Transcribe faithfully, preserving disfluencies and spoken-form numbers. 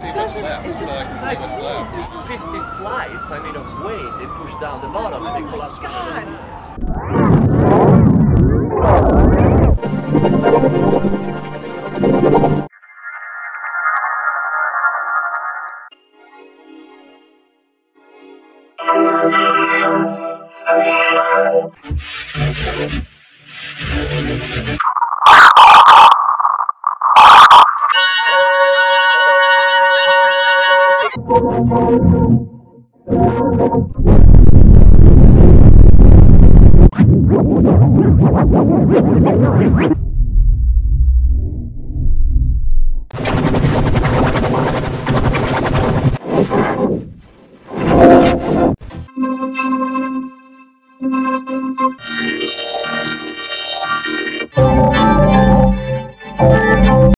see what's left, It so I can just see what's left. fifty flights, I mean, of weight, they push down the bottom and they collapse. God!